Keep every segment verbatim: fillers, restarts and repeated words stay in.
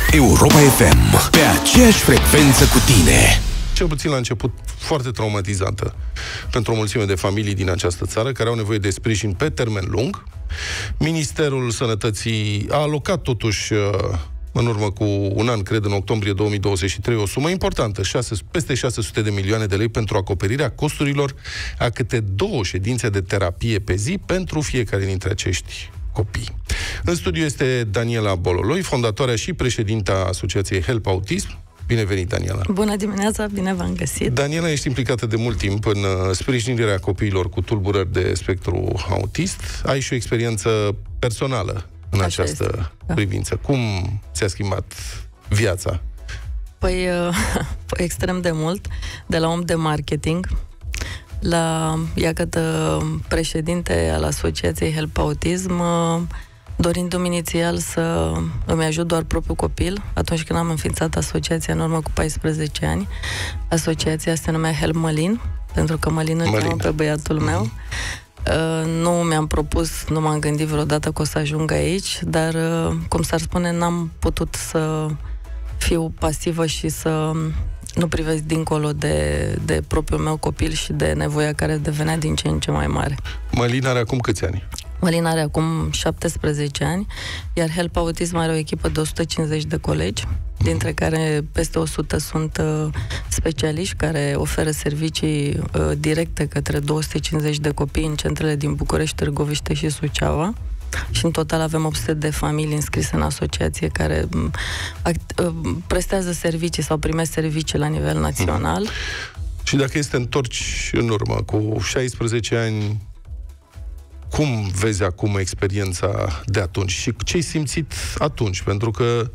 Europa F M, pe aceeași frecvență cu tine. Cel puțin la început foarte traumatizantă pentru o mulțime de familii din această țară care au nevoie de sprijin pe termen lung. Ministerul Sănătății a alocat totuși în urmă cu un an, cred, în octombrie două mii douăzeci și trei, o sumă importantă, șase, peste șase sute de milioane de lei pentru acoperirea costurilor a câte două ședințe de terapie pe zi pentru fiecare dintre acești copii. În studiu este Daniela Bololoi, fondatoarea și președinta Asociației Help Autism. Bine venit, Daniela! Bună dimineața, bine v-am găsit! Daniela, ești implicată de mult timp în sprijinirea copiilor cu tulburări de spectru autist. Ai și o experiență personală în Așa această este. privință. Cum ți-a schimbat viața? Păi, păi extrem de mult, de la om de marketing la, iată, președinte al Asociației Help Autism, dorindu-mi inițial să îmi ajut doar propriul copil. Atunci când am înființat asociația în urmă cu paisprezece ani, asociația se numea Help Mălin, pentru că Mălin îl cheamă pe băiatul meu. Uh, nu mi-am propus, nu m-am gândit vreodată că o să ajung aici, dar, uh, cum s-ar spune, n-am putut să fiu pasivă și să nu privesc dincolo de, de propriul meu copil și de nevoia care devenea din ce în ce mai mare. Mălin are acum câți ani? Mălin are acum șaptesprezece ani, iar Help Autism are o echipă de o sută cincizeci de colegi, dintre care peste o sută sunt uh, specialiști care oferă servicii uh, directe către două sute cincizeci de copii în centrele din București, Târgoviște și Suceava. Și în total avem opt sute de familii înscrise în asociație care act, uh, prestează servicii sau primesc servicii la nivel național. Și dacă este întorci în urmă cu șaisprezece ani, cum vezi acum experiența de atunci și ce ai simțit atunci? Pentru că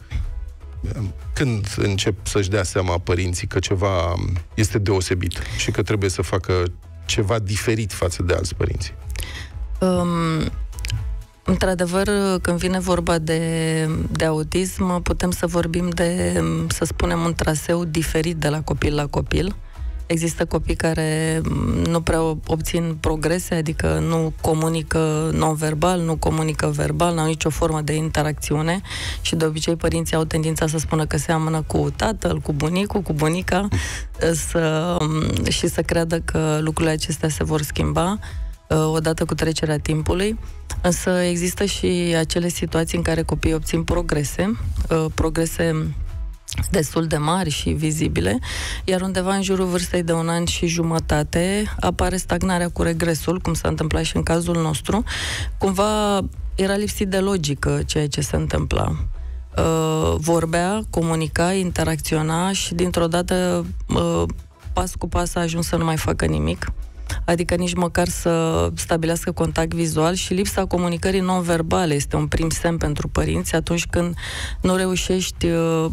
când încep să-și dea seama părinții că ceva este deosebit și că trebuie să facă ceva diferit față de alți părinți? Um, într-adevăr, când vine vorba de, de autism, putem să vorbim de, să spunem, un traseu diferit de la copil la copil. Există copii care nu prea obțin progrese, adică nu comunică non-verbal, nu comunică verbal, n-au nicio formă de interacțiune și de obicei părinții au tendința să spună că seamănă cu tatăl, cu bunicul, cu bunica să, și să creadă că lucrurile acestea se vor schimba odată cu trecerea timpului. Însă există și acele situații în care copiii obțin progrese, progrese destul de mari și vizibile, iar undeva în jurul vârstei de un an și jumătate apare stagnarea cu regresul, cum s-a întâmplat și în cazul nostru. Cumva era lipsit de logică ceea ce se întâmpla. Uh, vorbea, comunica, interacționa și dintr-o dată uh, pas cu pas a ajuns să nu mai facă nimic. Adică nici măcar să stabilească contact vizual și lipsa comunicării non-verbale este un prim semn pentru părinți atunci când nu reușești uh,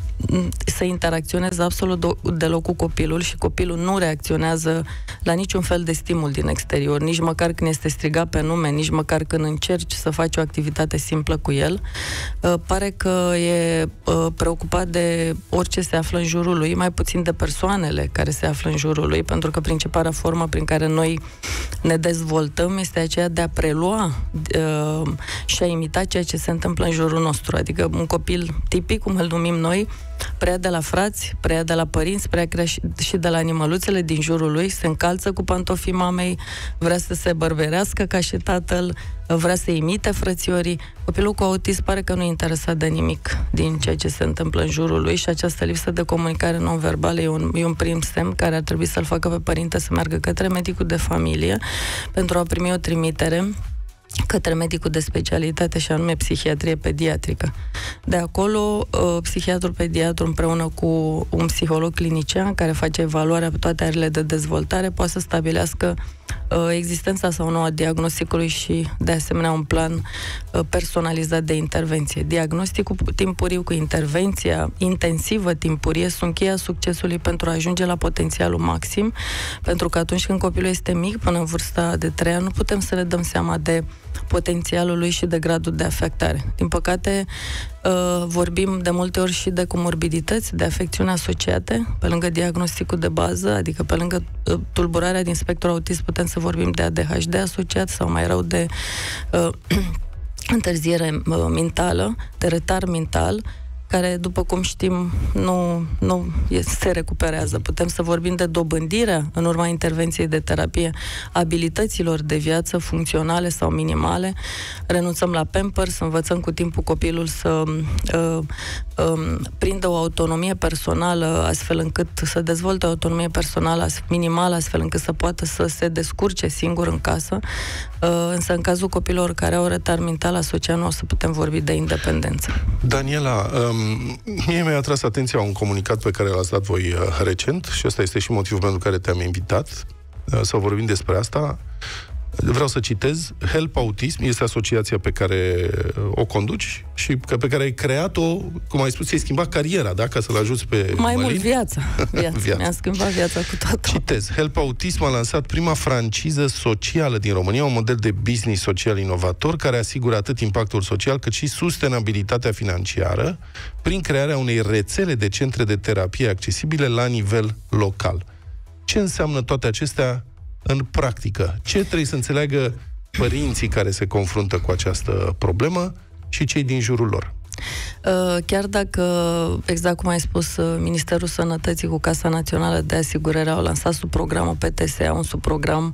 să interacționeze absolut deloc cu copilul și copilul nu reacționează la niciun fel de stimul din exterior, nici măcar când este strigat pe nume, nici măcar când încerci să faci o activitate simplă cu el. Uh, pare că e uh, preocupat de orice se află în jurul lui, mai puțin de persoanele care se află în jurul lui, pentru că principala formă prin care noi ne dezvoltăm este aceea de a prelua uh, și a imita ceea ce se întâmplă în jurul nostru. Adică un copil tipic, cum îl numim noi, preia de la frați, preia de la părinți, preia și de la animăluțele din jurul lui, se încalță cu pantofii mamei, vrea să se bărberească ca și tatăl, vrea să imite frățiorii. Copilul cu autism pare că nu e interesat de nimic din ceea ce se întâmplă în jurul lui și această lipsă de comunicare non-verbală e un, e un prim semn care ar trebui să-l facă pe părinte să meargă către medicul de familie pentru a primi o trimitere către medicul de specialitate și anume psihiatrie pediatrică. De acolo, psihiatrul pediatru împreună cu un psiholog clinician care face evaluarea pe toate arele de dezvoltare poate să stabilească existența sau nu a diagnosticului și, de asemenea, un plan personalizat de intervenție. Diagnosticul timpuriu cu intervenția intensivă timpurie sunt cheia succesului pentru a ajunge la potențialul maxim, pentru că atunci când copilul este mic, până în vârsta de trei ani, nu putem să ne dăm seama de potențialul lui și de gradul de afectare. Din păcate, vorbim de multe ori și de comorbidități, de afecțiuni asociate, pe lângă diagnosticul de bază, adică pe lângă tulburarea din spectrul autism, putem să vorbim de A D H D asociat sau mai rău de uh, întârziere mentală, de retard mental, care, după cum știm, nu, nu se recuperează. Putem să vorbim de dobândirea, în urma intervenției de terapie, abilităților de viață funcționale sau minimale. Renunțăm la Pampers, învățăm cu timpul copilul să uh, uh, prindă o autonomie personală, astfel încât să dezvolte o autonomie personală minimală, astfel încât să poată să se descurce singur în casă. Uh, însă, în cazul copilor care au retard mental asociat, nu o să putem vorbi de independență. Daniela, um, mie mi-a atras atenția un comunicat pe care l-ați dat voi uh, recent și ăsta este și motivul pentru care te-am invitat uh, să vorbim despre asta. Vreau să citez: Help Autism este asociația pe care o conduci și pe care ai creat-o, cum ai spus, ți-ai schimbat cariera, da? Ca să-l ajuți pe Mai Mălin. mult viața. viața. viața. Mi-a schimbat viața cu toată. Citez: Help Autism a lansat prima franciză socială din România, un model de business social inovator care asigură atât impactul social cât și sustenabilitatea financiară prin crearea unei rețele de centre de terapie accesibile la nivel local. Ce înseamnă toate acestea în practică? Ce trebuie să înțeleagă părinții care se confruntă cu această problemă și cei din jurul lor? Chiar dacă, exact cum ai spus, Ministerul Sănătății cu Casa Națională de Asigurare au lansat sub programul P T S A, un subprogram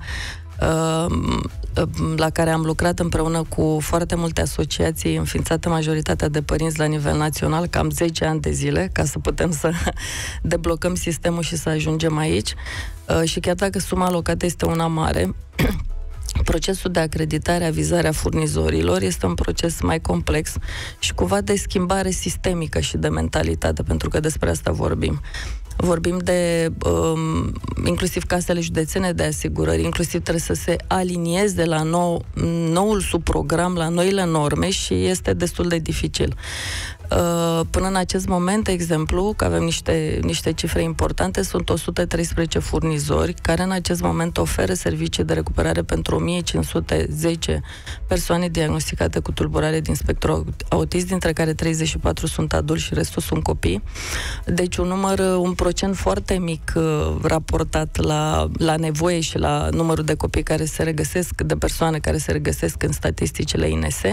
la care am lucrat împreună cu foarte multe asociații înființate, majoritatea de părinți la nivel național, cam zece ani de zile, ca să putem să deblocăm sistemul și să ajungem aici. Și chiar dacă suma alocată este una mare, procesul de acreditare, avizarea furnizorilor este un proces mai complex și cumva de schimbare sistemică și de mentalitate, pentru că despre asta vorbim. Vorbim de um, inclusiv casele județene de asigurări, inclusiv trebuie să se alinieze la nou, noul subprogram, la noile norme și este destul de dificil. Uh, până în acest moment, de exemplu, că avem niște, niște cifre importante, sunt o sută treisprezece furnizori care în acest moment oferă servicii de recuperare pentru o mie cinci sute zece persoane diagnosticate cu tulburare din spectru autist, dintre care treizeci și patru sunt adulți și restul sunt copii. Deci un număr, un procent foarte mic uh, raportat la, la nevoie și la numărul de copii care se regăsesc, de persoane care se regăsesc în statisticile I N S.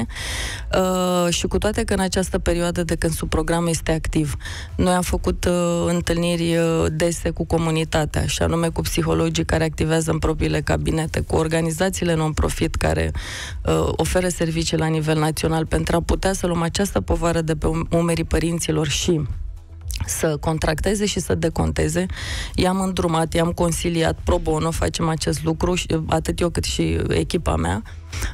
Uh, și cu toate că în această perioadă de când subprogramul este activ, noi am făcut uh, întâlniri uh, dese cu comunitatea, și anume cu psihologii care activează în propriile cabinete, cu organizațiile non-profit care uh, oferă servicii la nivel național, pentru a putea să luăm această povară de pe umerii părinților și să contracteze și să deconteze. I-am îndrumat, i-am consiliat pro bono, facem acest lucru, atât eu cât și echipa mea.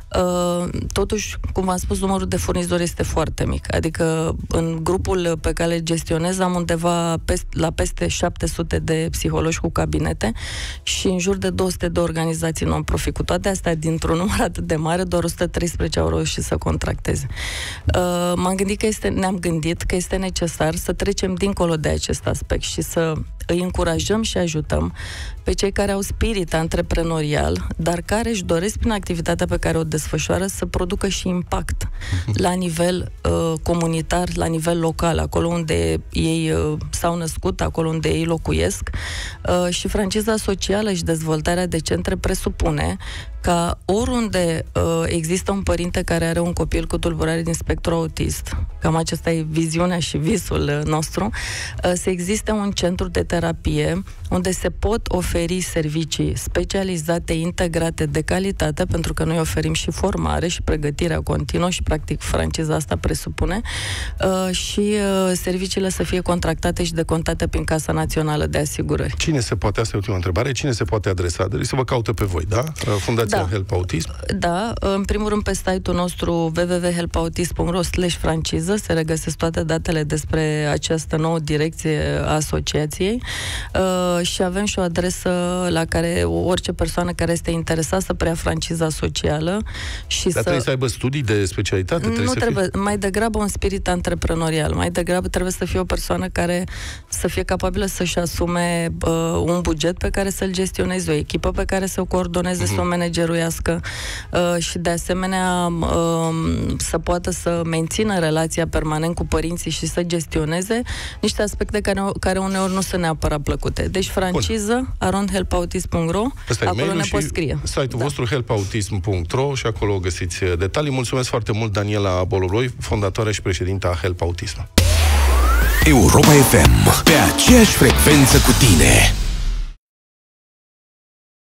Uh, totuși, cum v-am spus, numărul de furnizori este foarte mic. Adică în grupul pe care îl gestionez am undeva peste, la peste șapte sute de psihologi cu cabinete și în jur de două sute de organizații non-profit. Cu toate astea, dintr-un număr atât de mare, doar o sută treisprezece au reușit să contracteze. Uh, m-am gândit că este, ne-am gândit că este necesar să trecem dincolo de acest aspect și să îi încurajăm și ajutăm pe cei care au spirit antreprenorial, dar care își doresc prin activitatea pe care o desfășoară să producă și impact la nivel uh, comunitar, la nivel local, acolo unde ei uh, s-au născut, acolo unde ei locuiesc. Uh, și franciza socială și dezvoltarea de centre presupune ca oriunde uh, există un părinte care are un copil cu tulburare din spectru autist, cam acesta e viziunea și visul nostru, uh, să existe un centru de terapie unde se pot oferi servicii specializate, integrate, de calitate, pentru că noi oferim și formare și pregătirea continuă și, practic, franciza asta presupune, uh, și uh, serviciile să fie contractate și decontate prin Casa Națională de Asigurări. Cine se poate, asta e ultima întrebare, cine se poate adresa? Deci să vă caute pe voi, da? Fundația da. Help Autism? Da, în primul rând pe site-ul nostru w w w punct help autism punct r o slash franciză se regăsesc toate datele despre această nouă direcție a asociației uh, și avem și o adresă la care orice persoană care este interesată să preia franciza socială și Dar să... trebuie să aibă studii de specialitate? Nu trebuie, trebuie, să fie... mai degrabă un spirit antreprenorial, mai degrabă trebuie să fie o persoană care să fie capabilă să-și asume uh, un buget pe care să-l gestioneze, o echipă pe care să o coordoneze, uh-huh. să o manageruiască uh, și de asemenea uh, să poată să mențină relația permanent cu părinții și să gestioneze niște aspecte care, care uneori nu sunt neapărat plăcute. Deci franciză, arond help autism punct r o, acolo ne poți scrie. Site-ul da. vostru help autism punct r o și acolo găsiți detalii. Mulțumesc foarte mult, Daniela Boloroi, fondatoare și președinta Help Autism. Europa F M, pe aceeași frecvență cu tine.